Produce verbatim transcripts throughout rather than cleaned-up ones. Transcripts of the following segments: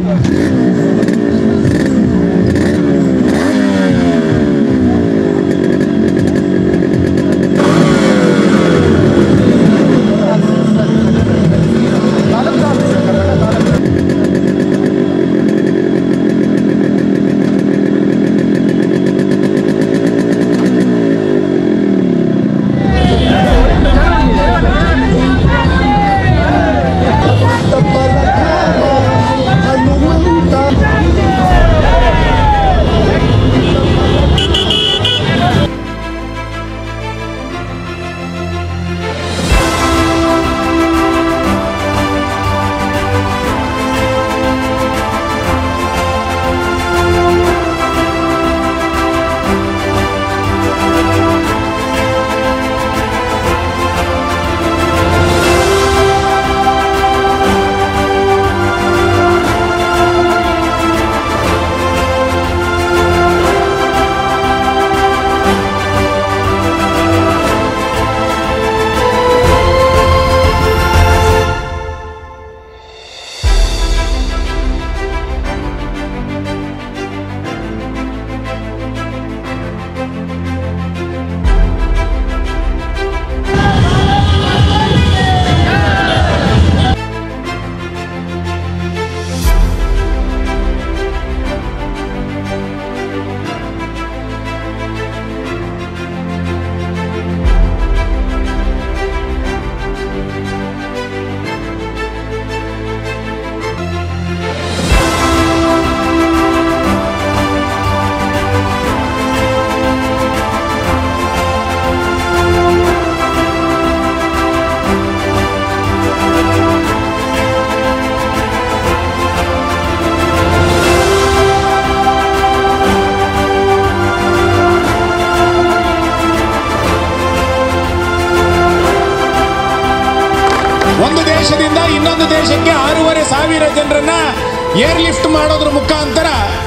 ಒಂದು ದೇಶದಿಂದ ಇನ್ನೊಂದು ದೇಶಕ್ಕೆ ಆರೂವರೆ ಸಾವಿರ ಜನರನ್ನ ಏರ್ ಲಿಫ್ಟ್ ಮಾಡೋದ್ರ ಮುಖಾಂತರ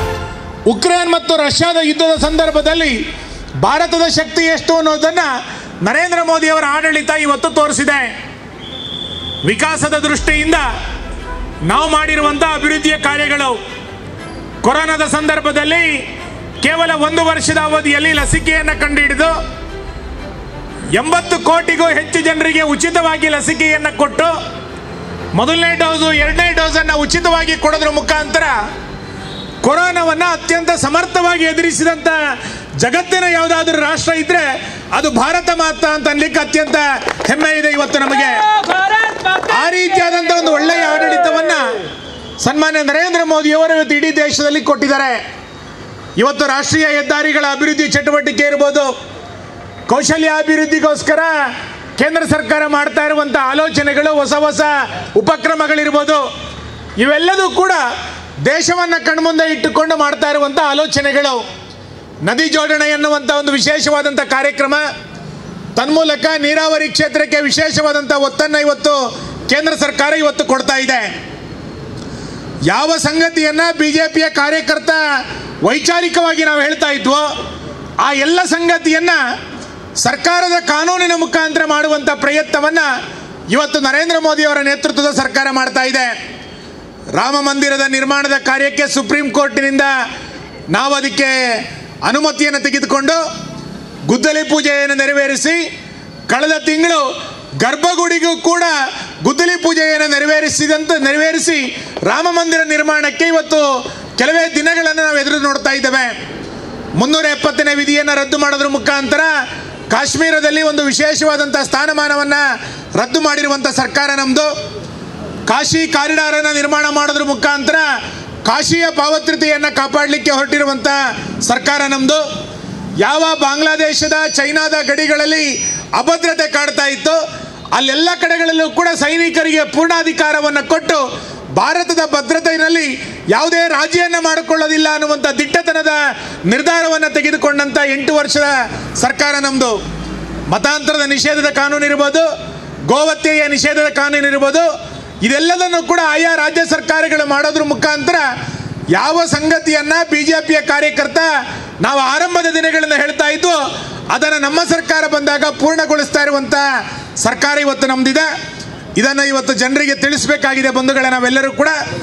ಉಕ್ರೇನ್ ಮತ್ತು ರಷ್ಯಾದ ಯುದ್ಧದ ಸಂದರ್ಭದಲ್ಲಿ ಭಾರತದ ಶಕ್ತಿ ಎಷ್ಟು ಅನ್ನೋದನ್ನ ನರೇಂದ್ರ ಮೋದಿ ಅವರ ಆಡಳಿತ ಇವತ್ತು ತೋರಿಸಿದೆ. ವಿಕಾಸದ ದೃಷ್ಟಿಯಿಂದ ನಾವು ಮಾಡಿರುವಂತಹ ಅಭಿವೃದ್ಧಿಯ ಕಾರ್ಯಗಳು, ಕೊರೋನಾದ ಸಂದರ್ಭದಲ್ಲಿ ಕೇವಲ ಒಂದು ವರ್ಷದ ಅವಧಿಯಲ್ಲಿ ಲಸಿಕೆಯನ್ನು ಕಂಡುಹಿಡಿದು ಎಂಬತ್ತು ಕೋಟಿಗೂ ಹೆಚ್ಚು ಜನರಿಗೆ ಉಚಿತವಾಗಿ ಲಸಿಕೆಯನ್ನು ಕೊಟ್ಟು ಮೊದಲನೇ ಡೋಸು ಎರಡನೇ ಡೋಸನ್ನು ಉಚಿತವಾಗಿ ಕೊಡೋದ್ರ ಮುಖಾಂತರ ಕೊರೋನಾವನ್ನು ಅತ್ಯಂತ ಸಮರ್ಥವಾಗಿ ಎದುರಿಸಿದಂಥ ಜಗತ್ತಿನ ಯಾವುದಾದ್ರೂ ರಾಷ್ಟ್ರ ಇದ್ರೆ ಅದು ಭಾರತ ಮಾತ್ರ ಅಂತ ಅನ್ಲಿಕ್ಕೆ ಅತ್ಯಂತ ಹೆಮ್ಮೆ ಇದೆ ಇವತ್ತು ನಮಗೆ. ಆ ರೀತಿಯಾದಂಥ ಒಂದು ಒಳ್ಳೆಯ ಆಡಳಿತವನ್ನು ಸನ್ಮಾನ್ಯ ನರೇಂದ್ರ ಮೋದಿಯವರು ಇವತ್ತು ಇಡೀ ದೇಶದಲ್ಲಿ ಕೊಟ್ಟಿದ್ದಾರೆ. ಇವತ್ತು ರಾಷ್ಟ್ರೀಯ ಹೆದ್ದಾರಿಗಳ ಅಭಿವೃದ್ಧಿ ಚಟುವಟಿಕೆ ಇರ್ಬೋದು, ಕೌಶಲ್ಯಾಭಿವೃದ್ಧಿಗೋಸ್ಕರ ಕೇಂದ್ರ ಸರ್ಕಾರ ಮಾಡ್ತಾ ಇರುವಂಥ ಆಲೋಚನೆಗಳು, ಹೊಸ ಹೊಸ ಉಪಕ್ರಮಗಳಿರ್ಬೋದು, ಇವೆಲ್ಲದೂ ಕೂಡ ದೇಶವನ್ನು ಕಣ್ಮುಂದೆ ಇಟ್ಟುಕೊಂಡು ಮಾಡ್ತಾ ಇರುವಂಥ ಆಲೋಚನೆಗಳು. ನದಿ ಜೋಡಣೆ ಎನ್ನುವಂಥ ಒಂದು ವಿಶೇಷವಾದಂಥ ಕಾರ್ಯಕ್ರಮ, ತನ್ಮೂಲಕ ನೀರಾವರಿ ಕ್ಷೇತ್ರಕ್ಕೆ ವಿಶೇಷವಾದಂಥ ಒತ್ತನ್ನು ಇವತ್ತು ಕೇಂದ್ರ ಸರ್ಕಾರ ಇವತ್ತು ಕೊಡ್ತಾ ಇದೆ. ಯಾವ ಸಂಗತಿಯನ್ನು ಬಿ ಜೆ ಪಿಯ ಕಾರ್ಯಕರ್ತ ವೈಚಾರಿಕವಾಗಿ ನಾವು ಹೇಳ್ತಾ ಇದ್ವೋ ಆ ಎಲ್ಲ ಸಂಗತಿಯನ್ನು ಸರ್ಕಾರದ ಕಾನೂನಿನ ಮುಖಾಂತರ ಮಾಡುವಂಥ ಪ್ರಯತ್ನವನ್ನು ಇವತ್ತು ನರೇಂದ್ರ ಮೋದಿಯವರ ನೇತೃತ್ವದ ಸರ್ಕಾರ ಮಾಡ್ತಾ ಇದೆ. ರಾಮ ಮಂದಿರದ ನಿರ್ಮಾಣದ ಕಾರ್ಯಕ್ಕೆ ಸುಪ್ರೀಂ ಕೋರ್ಟಿನಿಂದ ನಾವು ಅದಕ್ಕೆ ಅನುಮತಿಯನ್ನು ತೆಗೆದುಕೊಂಡು ಗುದ್ದಲಿ ಪೂಜೆಯನ್ನು ನೆರವೇರಿಸಿ, ಕಳೆದ ತಿಂಗಳು ಗರ್ಭಗುಡಿಗೂ ಕೂಡ ಗುದ್ದಲಿ ಪೂಜೆಯನ್ನು ನೆರವೇರಿಸಿದಂತ ನೆರವೇರಿಸಿ ರಾಮ ಮಂದಿರ ನಿರ್ಮಾಣಕ್ಕೆ ಇವತ್ತು ಕೆಲವೇ ದಿನಗಳನ್ನು ನಾವು ಎದುರು ನೋಡ್ತಾ ಇದ್ದೇವೆ. ಮುನ್ನೂರ ಎಪ್ಪತ್ತನೇ ವಿಧಿಯನ್ನು ರದ್ದು ಮಾಡೋದ್ರ ಮುಖಾಂತರ ಕಾಶ್ಮೀರದಲ್ಲಿ ಒಂದು ವಿಶೇಷವಾದಂಥ ಸ್ಥಾನಮಾನವನ್ನು ರದ್ದು ಮಾಡಿರುವಂಥ ಸರ್ಕಾರ ನಮ್ಮದು. ಕಾಶಿ ಕಾರಿಡಾರನ್ನು ನಿರ್ಮಾಣ ಮಾಡೋದ್ರ ಮುಖಾಂತರ ಕಾಶಿಯ ಪಾವತ್ರಿತೆಯನ್ನು ಕಾಪಾಡಲಿಕ್ಕೆ ಹೊರಟಿರುವಂಥ ಸರ್ಕಾರ ನಮ್ಮದು. ಯಾವ ಬಾಂಗ್ಲಾದೇಶದ ಚೈನಾದ ಗಡಿಗಳಲ್ಲಿ ಅಭದ್ರತೆ ಕಾಡ್ತಾ ಇತ್ತು ಅಲ್ಲೆಲ್ಲ ಕಡೆಗಳಲ್ಲೂ ಕೂಡ ಸೈನಿಕರಿಗೆ ಪೂರ್ಣಾಧಿಕಾರವನ್ನು ಕೊಟ್ಟು ಭಾರತದ ಭದ್ರತೆಯಲ್ಲಿ ಯಾವುದೇ ರಾಜಿಯನ್ನು ಮಾಡಿಕೊಳ್ಳೋದಿಲ್ಲ ಅನ್ನುವಂಥ ದಿಟ್ಟತನದ ನಿರ್ಧಾರವನ್ನು ತೆಗೆದುಕೊಂಡಂಥ ಎಂಟು ವರ್ಷದ ಸರ್ಕಾರ ನಮ್ಮದು. ಮತಾಂತರದ ನಿಷೇಧದ ಕಾನೂನು ಇರ್ಬೋದು, ಗೋಹತ್ಯೆಯ ನಿಷೇಧದ ಕಾನೂನು ಇರ್ಬೋದು, ಇದೆಲ್ಲದನ್ನು ಕೂಡ ಆಯಾ ರಾಜ್ಯ ಸರ್ಕಾರಗಳು ಮಾಡೋದ್ರ ಮುಖಾಂತರ ಯಾವ ಸಂಗತಿಯನ್ನು ಬಿ ಜೆ ಪಿಯ ಕಾರ್ಯಕರ್ತ ನಾವು ಆರಂಭದ ದಿನಗಳಿಂದ ಹೇಳ್ತಾ ಇದ್ವು ಅದನ್ನು ನಮ್ಮ ಸರ್ಕಾರ ಬಂದಾಗ ಪೂರ್ಣಗೊಳಿಸ್ತಾ ಇರುವಂಥ ಸರ್ಕಾರ ಇವತ್ತು ನಮ್ಮದಿದೆ. ಇದನ್ನು ಇವತ್ತು ಜನರಿಗೆ ತಿಳಿಸಬೇಕಾಗಿದೆ ಬಂಧುಗಳೇ. ನಾವೆಲ್ಲರೂ ಕೂಡ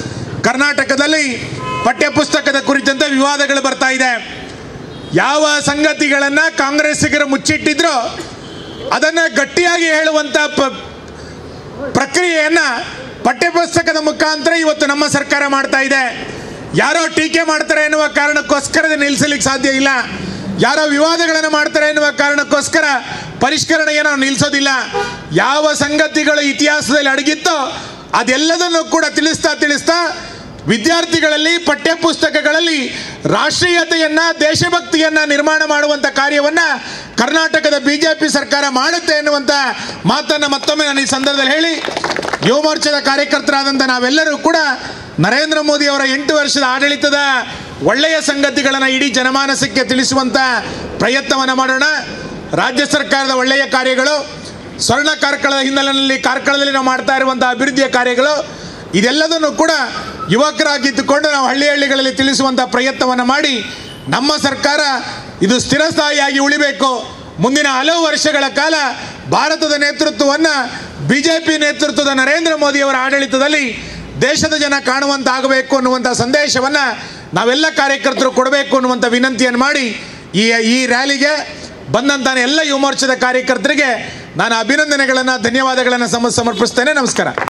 ಕರ್ನಾಟಕದಲ್ಲಿ ಪಠ್ಯಪುಸ್ತಕದ ಕುರಿತಂತೆ ವಿವಾದಗಳು ಬರ್ತಾ ಇದೆ. ಯಾವ ಸಂಗತಿಗಳನ್ನು ಕಾಂಗ್ರೆಸ್ಸಿಗರು ಮುಚ್ಚಿಟ್ಟಿದ್ರೋ ಅದನ್ನು ಗಟ್ಟಿಯಾಗಿ ಹೇಳುವಂಥ ಪ ಪ್ರಕ್ರಿಯೆಯನ್ನು ಪಠ್ಯಪುಸ್ತಕದ ಮುಖಾಂತರ ಇವತ್ತು ನಮ್ಮ ಸರ್ಕಾರ ಮಾಡ್ತಾ ಇದೆ. ಯಾರೋ ಟೀಕೆ ಮಾಡ್ತಾರೆ ಎನ್ನುವ ಕಾರಣಕ್ಕೋಸ್ಕರ ನಿಲ್ಲಿಸಲಿಕ್ಕೆ ಸಾಧ್ಯ ಇಲ್ಲ. ಯಾರೋ ವಿವಾದಗಳನ್ನು ಮಾಡ್ತಾರೆ ಎನ್ನುವ ಕಾರಣಕ್ಕೋಸ್ಕರ ಪರಿಷ್ಕರಣೆಯನ್ನು ನಾವು ನಿಲ್ಲಿಸೋದಿಲ್ಲ. ಯಾವ ಸಂಗತಿಗಳು ಇತಿಹಾಸದಲ್ಲಿ ಅಡಗಿತ್ತೋ ಅದೆಲ್ಲದನ್ನು ಕೂಡ ತಿಳಿಸ್ತಾ ತಿಳಿಸ್ತಾ ವಿದ್ಯಾರ್ಥಿಗಳಲ್ಲಿ ಪಠ್ಯಪುಸ್ತಕಗಳಲ್ಲಿ ರಾಷ್ಟ್ರೀಯತೆಯನ್ನು, ದೇಶಭಕ್ತಿಯನ್ನು ನಿರ್ಮಾಣ ಮಾಡುವಂಥ ಕಾರ್ಯವನ್ನು ಕರ್ನಾಟಕದ ಬಿ ಜೆ ಪಿ ಸರ್ಕಾರ ಮಾಡುತ್ತೆ ಎನ್ನುವಂಥ ಮಾತನ್ನು ಮತ್ತೊಮ್ಮೆ ನಾನು ಈ ಸಂದರ್ಭದಲ್ಲಿ ಹೇಳಿ, ಯುವ ಮೋರ್ಚಾದ ಕಾರ್ಯಕರ್ತರಾದಂಥ ನಾವೆಲ್ಲರೂ ಕೂಡ ನರೇಂದ್ರ ಮೋದಿ ಅವರ ಎಂಟು ವರ್ಷದ ಆಡಳಿತದ ಒಳ್ಳೆಯ ಸಂಗತಿಗಳನ್ನು ಇಡೀ ಜನಮಾನಸಕ್ಕೆ ತಿಳಿಸುವಂಥ ಪ್ರಯತ್ನವನ್ನು ಮಾಡೋಣ. ರಾಜ್ಯ ಸರ್ಕಾರದ ಒಳ್ಳೆಯ ಕಾರ್ಯಗಳು, ಸ್ವರ್ಣ ಕಾರ್ಕಳದ ಹಿನ್ನೆಲೆಯಲ್ಲಿ ಕಾರ್ಕಳದಲ್ಲಿ ನಾವು ಮಾಡ್ತಾ ಇರುವಂಥ ಅಭಿವೃದ್ಧಿಯ ಕಾರ್ಯಗಳು, ಇದೆಲ್ಲದನ್ನು ಕೂಡ ಯುವಕರಾಗಿದ್ದುಕೊಂಡು ನಾವು ಹಳ್ಳಿ ಹಳ್ಳಿಗಳಲ್ಲಿ ತಿಳಿಸುವಂಥ ಪ್ರಯತ್ನವನ್ನು ಮಾಡಿ ನಮ್ಮ ಸರ್ಕಾರ ಇದು ಸ್ಥಿರಸ್ಥಾಯಿಯಾಗಿ ಉಳಿಬೇಕು. ಮುಂದಿನ ಹಲವು ವರ್ಷಗಳ ಕಾಲ ಭಾರತದ ನೇತೃತ್ವವನ್ನು ಬಿ ಜೆ ಪಿ ನೇತೃತ್ವದ ನರೇಂದ್ರ ಮೋದಿಯವರ ಆಡಳಿತದಲ್ಲಿ ದೇಶದ ಜನ ಕಾಣುವಂತಾಗಬೇಕು ಅನ್ನುವಂಥ ಸಂದೇಶವನ್ನು ನಾವೆಲ್ಲ ಕಾರ್ಯಕರ್ತರು ಕೊಡಬೇಕು ಅನ್ನುವಂಥ ವಿನಂತಿಯನ್ನು ಮಾಡಿ ಈ ಈ ರ್ಯಾಲಿಗೆ ಬಂದಂಥ ಎಲ್ಲ ಯುವ ಮೋರ್ಚಾದ ಕಾರ್ಯಕರ್ತರಿಗೆ ನಾನು ಅಭಿನಂದನೆಗಳನ್ನು, ಧನ್ಯವಾದಗಳನ್ನು ಸಮ ಸಮರ್ಪಿಸ್ತೇನೆ. ನಮಸ್ಕಾರ.